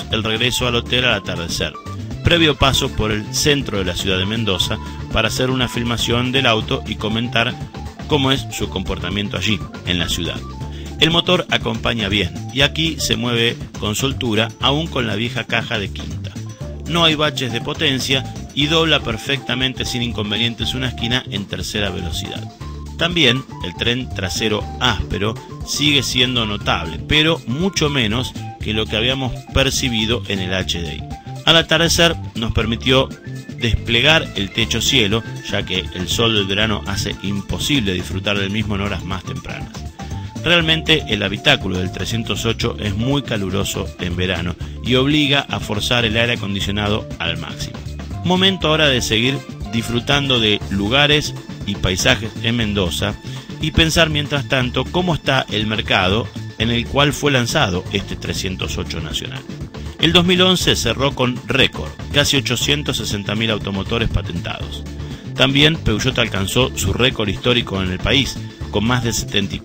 el regreso al hotel al atardecer, previo paso por el centro de la ciudad de Mendoza para hacer una filmación del auto y comentar cómo es su comportamiento allí, en la ciudad. El motor acompaña bien y aquí se mueve con soltura, aún con la vieja caja de quinta. No hay baches de potencia y dobla perfectamente sin inconvenientes una esquina en tercera velocidad. También el tren trasero áspero sigue siendo notable, pero mucho menos que lo que habíamos percibido en el HDI. Al atardecer nos permitió desplegar el techo cielo, ya que el sol del verano hace imposible disfrutar del mismo en horas más tempranas. Realmente el habitáculo del 308 es muy caluroso en verano y obliga a forzar el aire acondicionado al máximo. Momento ahora de seguir disfrutando de lugares y paisajes en Mendoza y pensar mientras tanto cómo está el mercado en el cual fue lanzado este 308 nacional. El 2011 cerró con récord, casi 860.000 automotores patentados. También Peugeot alcanzó su récord histórico en el país, con más de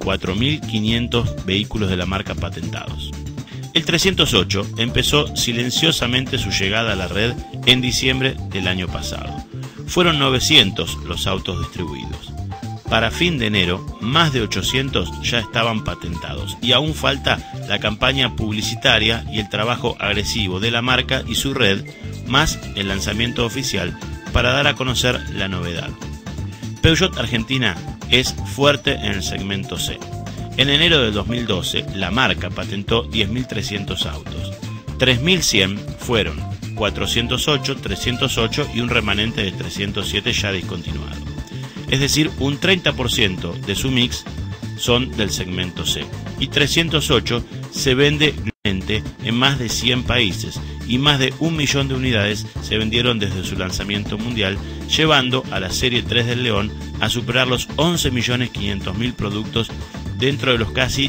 74.500 vehículos de la marca patentados. El 308 empezó silenciosamente su llegada a la red en diciembre del año pasado. Fueron 900 los autos distribuidos. Para fin de enero, más de 800 ya estaban patentados y aún falta la campaña publicitaria y el trabajo agresivo de la marca y su red, más el lanzamiento oficial para dar a conocer la novedad. Peugeot Argentina es fuerte en el segmento C. En enero de 2012, la marca patentó 10.300 autos. 3.100 fueron 408, 308 y un remanente de 307 ya discontinuado. Es decir, un 30% de su mix son del segmento C. Y 308 se vende en más de 100 países y más de 1 millón de unidades se vendieron desde su lanzamiento mundial, llevando a la serie 3 del León a superar los 11.500.000 productos dentro de los casi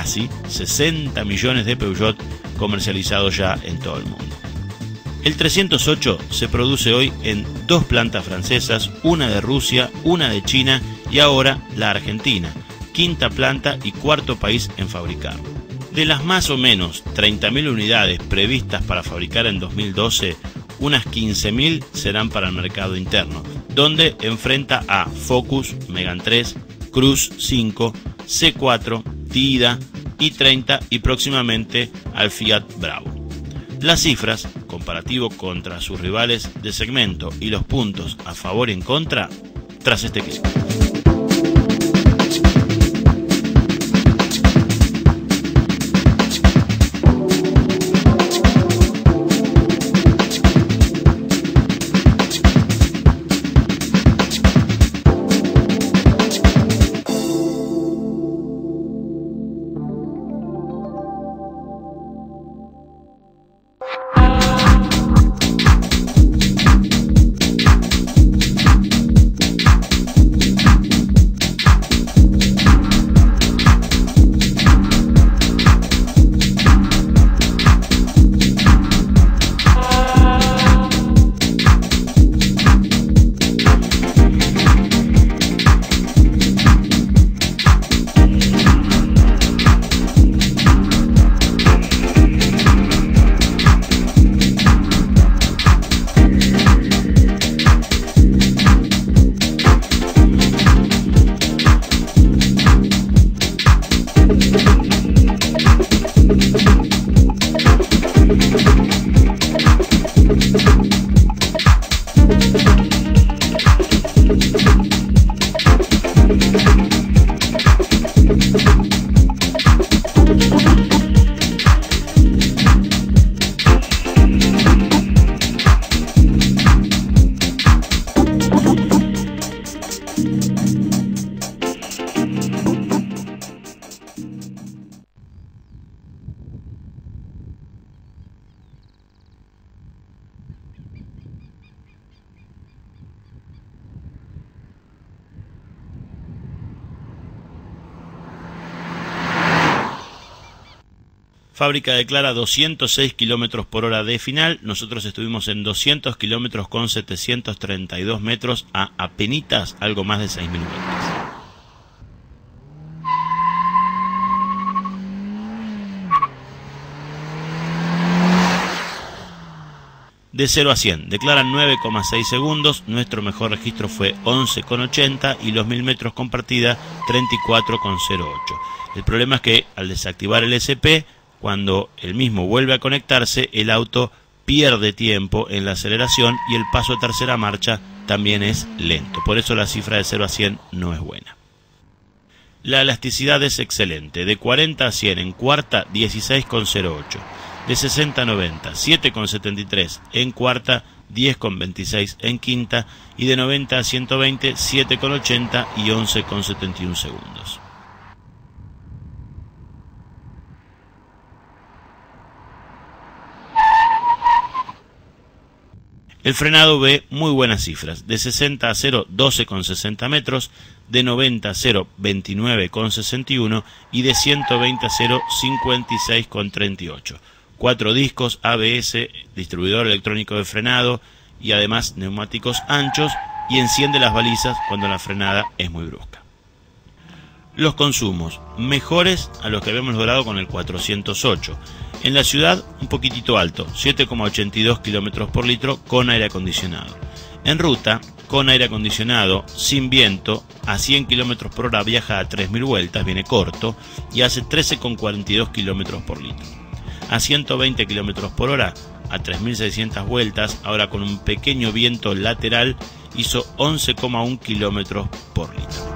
60 millones de Peugeot comercializados ya en todo el mundo. El 308 se produce hoy en 2 plantas francesas, una de Rusia, una de China y ahora la Argentina, 5ª planta y 4º país en fabricarlo. De las más o menos 30.000 unidades previstas para fabricar en 2012, unas 15.000 serán para el mercado interno, donde enfrenta a Focus, Megane 3, Cruz 5, C4, Tida, i30 y próximamente al Fiat Bravo. Las cifras, comparativo contra sus rivales de segmento y los puntos a favor y en contra, tras este clic. Fábrica declara 206 km por hora de final. Nosotros estuvimos en 200 km con 732 metros a apenitas algo más de 6.000 vueltas. De 0 a 100, declaran 9,6 segundos, nuestro mejor registro fue 11,80 y los 1000 metros con partida 34,08. El problema es que al desactivar el SP, cuando el mismo vuelve a conectarse, el auto pierde tiempo en la aceleración y el paso a tercera marcha también es lento. Por eso la cifra de 0 a 100 no es buena. La elasticidad es excelente. De 40 a 100 en cuarta, 16,08. De 60 a 90, 7,73 en cuarta, 10,26 en quinta. Y de 90 a 120, 7,80 y 11,71 segundos. El frenado ve muy buenas cifras. De 60 a 0, 12,60 metros. De 90 a 0, 29,61 y de 120 a 0, 56,38. 4 discos, ABS, distribuidor electrónico de frenado y además neumáticos anchos, y enciende las balizas cuando la frenada es muy brusca. Los consumos mejores a los que habíamos logrado con el 408. En la ciudad un poquitito alto, 7,82 km por litro con aire acondicionado. En ruta, con aire acondicionado, sin viento, a 100 km por hora viaja a 3000 vueltas, viene corto y hace 13,42 km por litro. A 120 km por hora, a 3600 vueltas, ahora con un pequeño viento lateral, hizo 11,1 km por litro.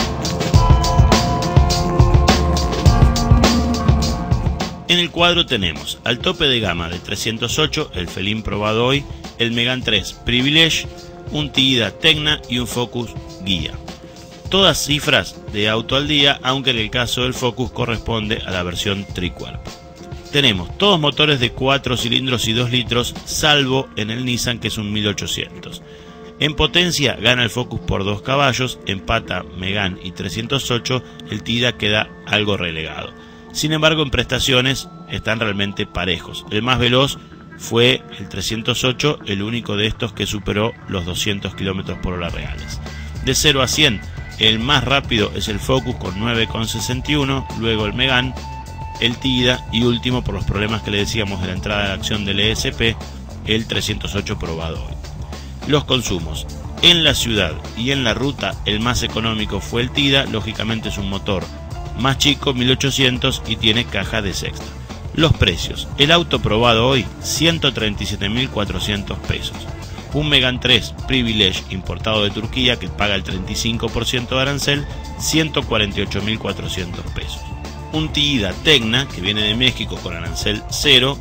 En el cuadro tenemos al tope de gama de 308, el Felín probado hoy, el Megane 3 Privilege, un Tida Tecna y un Focus Guía. Todas cifras de auto al día, aunque en el caso del Focus corresponde a la versión tricuerpo. Tenemos todos motores de 4 cilindros y 2 litros, salvo en el Nissan, que es un 1800. En potencia gana el Focus por 2 caballos, empata Megane y 308, el Tida queda algo relegado. Sin embargo, en prestaciones están realmente parejos. El más veloz fue el 308, el único de estos que superó los 200 km por hora reales. De 0 a 100, el más rápido es el Focus con 9,61, luego el Megane, el Tida y último, por los problemas que le decíamos de la entrada de acción del ESP, el 308 probado hoy. Los consumos. En la ciudad y en la ruta, el más económico fue el Tida, lógicamente es un motor más chico, 1800, y tiene caja de sexta. Los precios. El auto probado hoy, 137.400 pesos. Un Megane 3 Privilege importado de Turquía, que paga el 35% de arancel, 148.400 pesos. Un Tida Tecna, que viene de México con arancel 0,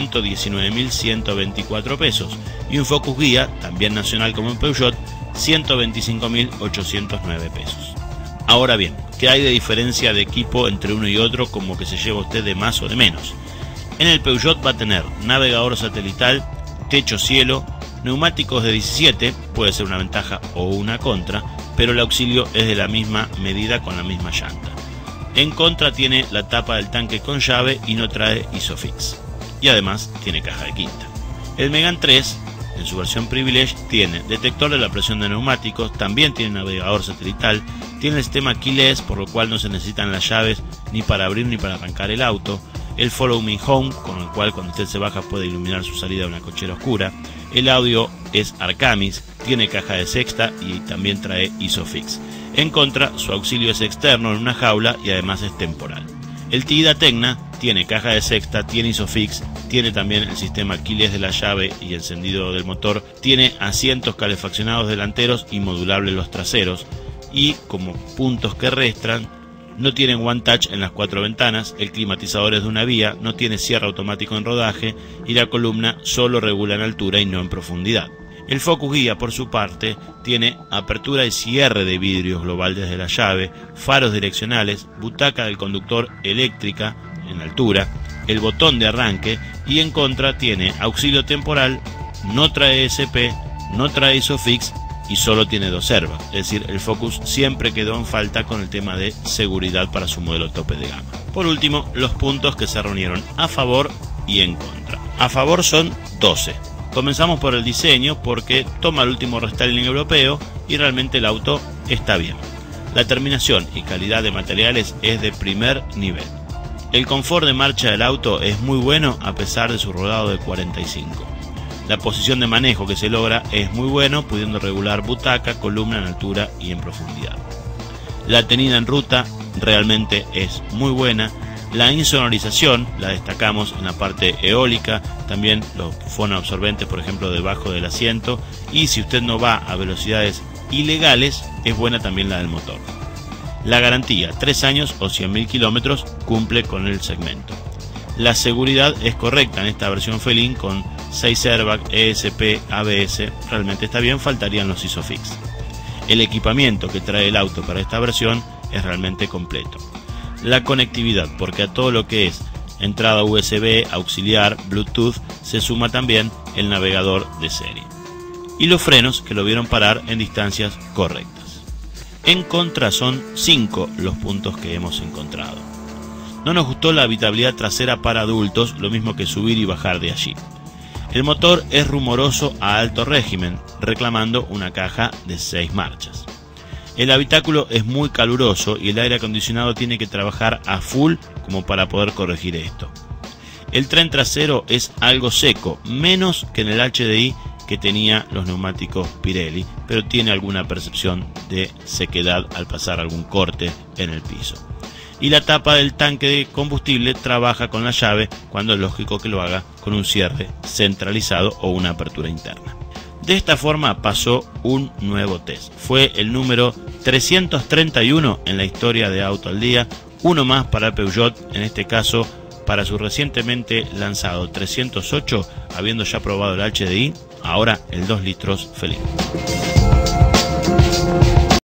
119.124 pesos. Y un Focus Guía, también nacional como en Peugeot, 125.809 pesos. Ahora bien, ¿qué hay de diferencia de equipo entre uno y otro, como que se lleva usted de más o de menos? En el Peugeot va a tener navegador satelital, techo cielo, neumáticos de 17, puede ser una ventaja o una contra, pero el auxilio es de la misma medida con la misma llanta. En contra tiene la tapa del tanque con llave y no trae Isofix. Y además tiene caja de quinta. El Megane 3, en su versión Privilege, tiene detector de la presión de neumáticos, también tiene navegador satelital, tiene el sistema keyless, por lo cual no se necesitan las llaves ni para abrir ni para arrancar el auto, el Follow Me Home, con el cual cuando usted se baja puede iluminar su salida de una cochera oscura, el audio es Arcamis, tiene caja de sexta y también trae Isofix. En contra, su auxilio es externo en una jaula y además es temporal. El Tida Tecna tiene caja de sexta, tiene Isofix, tiene también el sistema keyless de la llave y encendido del motor, tiene asientos calefaccionados delanteros y modulables los traseros, y como puntos que restan, no tienen One Touch en las 4 ventanas, el climatizador es de una vía, no tiene cierre automático en rodaje y la columna solo regula en altura y no en profundidad. El Focus Guía, por su parte, tiene apertura y cierre de vidrios global desde la llave, faros direccionales, butaca del conductor eléctrica en altura, el botón de arranque, y en contra tiene auxilio temporal, no trae SP, no trae Isofix y solo tiene 2 servas. Es decir, el Focus siempre quedó en falta con el tema de seguridad para su modelo tope de gama. Por último, los puntos que se reunieron a favor y en contra. A favor son 12. Comenzamos por el diseño, porque toma el último restyling europeo y realmente el auto está bien. La terminación y calidad de materiales es de primer nivel. El confort de marcha del auto es muy bueno a pesar de su rodado de 45. La posición de manejo que se logra es muy bueno, pudiendo regular butaca, columna en altura y en profundidad. La tenida en ruta realmente es muy buena. La insonorización la destacamos en la parte eólica, también los fonoabsorbentes, por ejemplo, debajo del asiento, y si usted no va a velocidades ilegales, es buena también la del motor. La garantía, 3 años o 100.000 kilómetros, cumple con el segmento. La seguridad es correcta en esta versión Felin con 6 airbags, ESP, ABS, realmente está bien, faltarían los ISOFIX. El equipamiento que trae el auto para esta versión es realmente completo. La conectividad, porque a todo lo que es entrada USB, auxiliar, Bluetooth, se suma también el navegador de serie. Y los frenos, que lo vieron parar en distancias correctas. En contra son 5 los puntos que hemos encontrado. No nos gustó la habitabilidad trasera para adultos, lo mismo que subir y bajar de allí. El motor es rumoroso a alto régimen, reclamando una caja de 6 marchas. El habitáculo es muy caluroso y el aire acondicionado tiene que trabajar a full como para poder corregir esto. El tren trasero es algo seco, menos que en el HDI que tenía los neumáticos Pirelli, pero tiene alguna percepción de sequedad al pasar algún corte en el piso. Y la tapa del tanque de combustible trabaja con la llave cuando es lógico que lo haga con un cierre centralizado o una apertura interna. De esta forma pasó un nuevo test. Fue el número 331 en la historia de Auto al Día, uno más para Peugeot, en este caso para su recientemente lanzado 308, habiendo ya probado el HDI, ahora el 2 litros Felin.